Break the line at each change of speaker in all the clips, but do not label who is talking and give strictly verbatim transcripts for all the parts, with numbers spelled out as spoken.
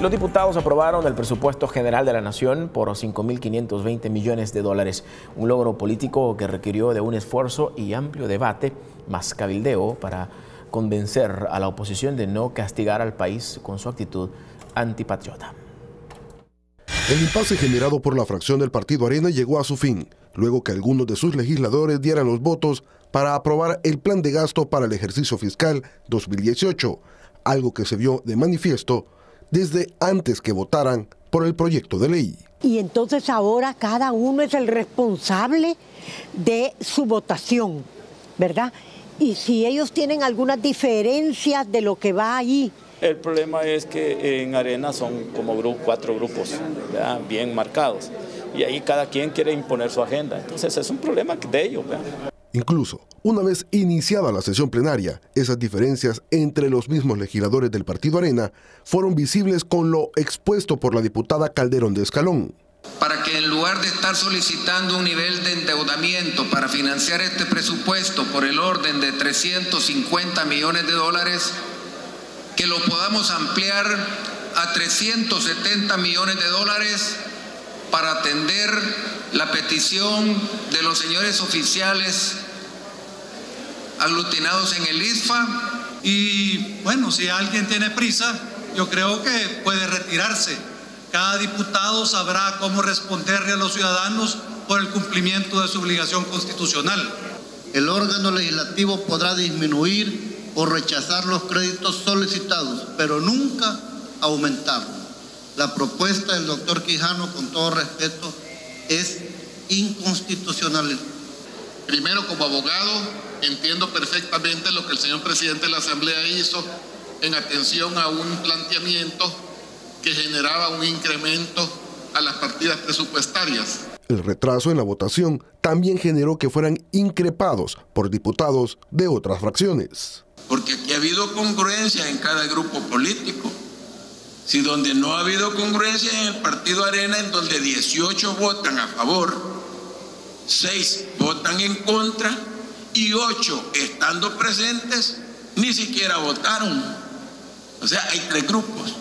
Los diputados aprobaron el presupuesto general de la Nación por cinco mil quinientos veinte millones de dólares, un logro político que requirió de un esfuerzo y amplio debate, más cabildeo, para convencer a la oposición de no castigar al país con su actitud antipatriota.
El impasse generado por la fracción del Partido Arena llegó a su fin, luego que algunos de sus legisladores dieran los votos para aprobar el plan de gasto para el ejercicio fiscal dos mil dieciocho, algo que se vio de manifiesto desde antes que votaran por el proyecto de ley.
Y entonces ahora cada uno es el responsable de su votación, ¿verdad? Y si ellos tienen algunas diferencias de lo que va ahí.
El problema es que en Arena son como grupo, cuatro grupos, ¿verdad?, bien marcados. Y ahí cada quien quiere imponer su agenda. Entonces es un problema de ellos, ¿verdad?
Incluso, una vez iniciada la sesión plenaria, esas diferencias entre los mismos legisladores del Partido Arena fueron visibles con lo expuesto por la diputada Calderón de Escalón.
Para que en lugar de estar solicitando un nivel de endeudamiento para financiar este presupuesto por el orden de trescientos cincuenta millones de dólares, que lo podamos ampliar a trescientos setenta millones de dólares para atender la petición de los señores oficiales aglutinados en el I S F A.
Y bueno, si alguien tiene prisa, yo creo que puede retirarse. Cada diputado sabrá cómo responderle a los ciudadanos por el cumplimiento de su obligación constitucional.
El órgano legislativo podrá disminuir o rechazar los créditos solicitados, pero nunca aumentarlos. La propuesta del doctor Quijano, con todo respeto, es inconstitucional.
Primero, como abogado, entiendo perfectamente lo que el señor presidente de la Asamblea hizo en atención a un planteamiento que generaba un incremento a las partidas presupuestarias.
El retraso en la votación también generó que fueran increpados por diputados de otras fracciones.
Porque aquí ha habido congruencia en cada grupo político. Si donde no ha habido congruencia en el Partido Arena, en donde dieciocho votan a favor, seis votan en contra y ocho, estando presentes, ni siquiera votaron. O sea, hay tres grupos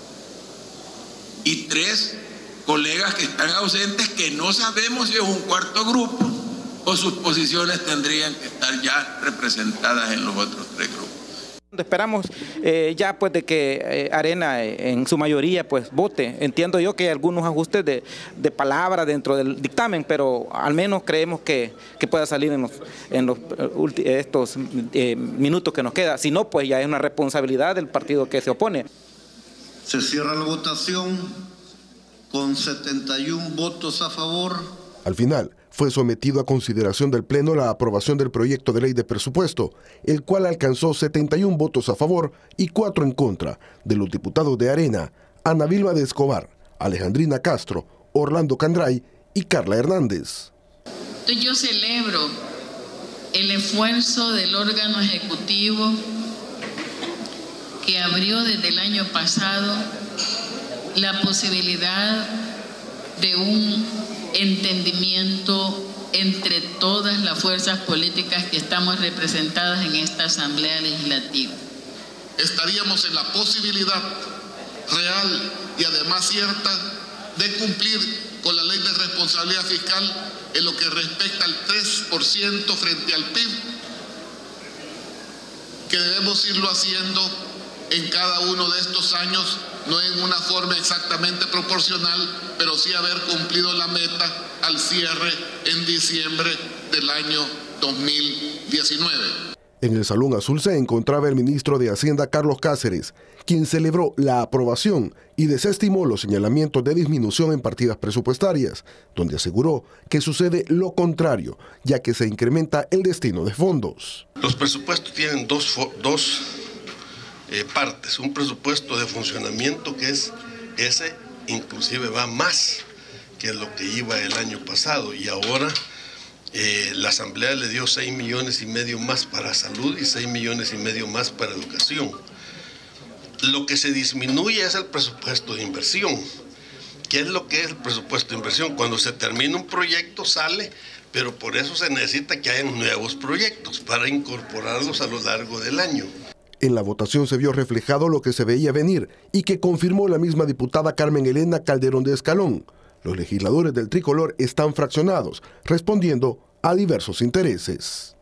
y tres colegas que están ausentes, que no sabemos si es un cuarto grupo o sus posiciones tendrían que estar ya representadas en los otros tres grupos.
Esperamos eh, ya pues de que eh, Arena eh, en su mayoría pues vote. Entiendo yo que hay algunos ajustes de, de palabra dentro del dictamen, pero al menos creemos que, que pueda salir en los, en los estos eh, minutos que nos queda. Si no, pues ya es una responsabilidad del partido que se opone.
Se cierra la votación con setenta y uno votos a favor.
Al final, fue sometido a consideración del Pleno la aprobación del proyecto de ley de presupuesto, el cual alcanzó setenta y uno votos a favor y cuatro en contra de los diputados de Arena, Ana Vilma de Escobar, Alejandrina Castro, Orlando Candray y Carla Hernández.
Entonces yo celebro el esfuerzo del órgano ejecutivo que abrió desde el año pasado la posibilidad de un entendimiento entre todas las fuerzas políticas que estamos representadas en esta Asamblea Legislativa.
Estaríamos en la posibilidad real y además cierta de cumplir con la ley de responsabilidad fiscal en lo que respecta al tres por ciento frente al P I B, que debemos irlo haciendo en cada uno de estos años, no en una forma exactamente proporcional, pero sí haber cumplido la meta al cierre en diciembre del año dos mil diecinueve.
En el Salón Azul se encontraba el ministro de Hacienda, Carlos Cáceres, quien celebró la aprobación y desestimó los señalamientos de disminución en partidas presupuestarias, donde aseguró que sucede lo contrario, ya que se incrementa el destino de fondos.
Los presupuestos tienen dos, dos eh, partes, un presupuesto de funcionamiento que es ese, inclusive va más que lo que iba el año pasado, y ahora eh, la Asamblea le dio seis millones y medio más para salud y seis millones y medio más para educación. Lo que se disminuye es el presupuesto de inversión. ¿Qué es lo que es el presupuesto de inversión? Cuando se termina un proyecto sale, pero por eso se necesita que haya nuevos proyectos para incorporarlos a lo largo del año.
En la votación se vio reflejado lo que se veía venir y que confirmó la misma diputada Carmen Elena Calderón de Escalón. Los legisladores del tricolor están fraccionados, respondiendo a diversos intereses.